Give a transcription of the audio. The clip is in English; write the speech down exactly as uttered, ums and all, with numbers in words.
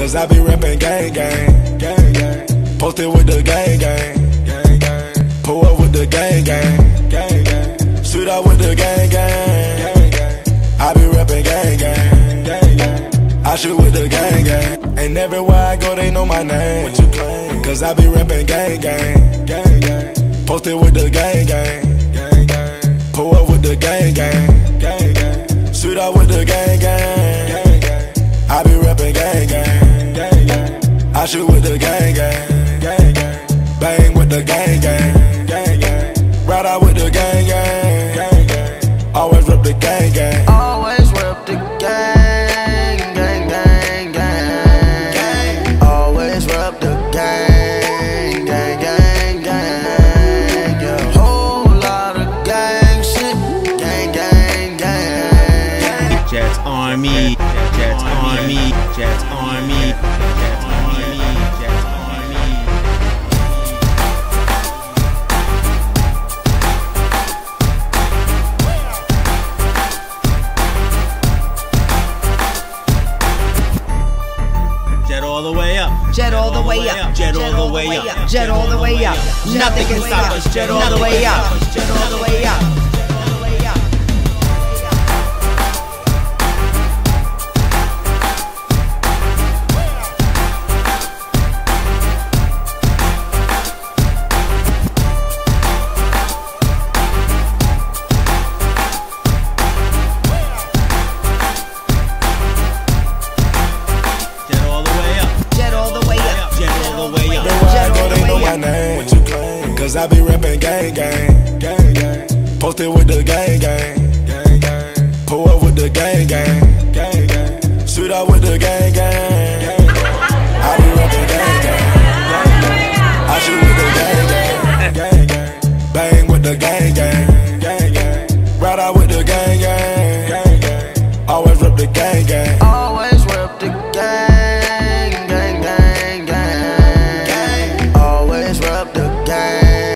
Cause I be reppin' gang gang, gang gang. Posted with the gang gang, gang gang. Pull up with the gang gang, gang gang. Shoot out with the gang gang, gang gang. I be reppin' gang gang, gang gang. I shoot with the gang gang. And everywhere I go they know my name. What you claim? Cause I be reppin' gang gang, gang gang. Posted with the gang gang, gang gang. Pull up with the gang gang, gang gang. Shoot out with the gang gang, gang gang. I be reppin' gang gang, gang gang. I shoot with the gang gang, gang gang. Bang with the gang gang, gang gang. Ride out with the gang gang, gang gang. Always rep the gang gang. Always rep the gang, gang, gang, gang. Always rep the gang, gang, gang, gang. Yeah, whole lot of gang shit, gang, gang, gang. Jets Army, Jets Army, Jets Army, Jets Army, Jets Army. Jet all the way up, Jet all the way up, Jet all the way up, Jet all the way up. Nothing can stop us. Jet all the way up, Jet all the way up. Cause I be reppin' gang gang, gang gang. Posted with the gang gang, gang gang. Pull up with the gang gang, gang gang. Shoot out with the gang gang, gang gang. I be reppin' gang gang, gang gang. I shoot with the gang gang, gang gang. Bang with the gang gang, gang gang. Ride out with the gang gang, gang gang. Always rep the gang gang.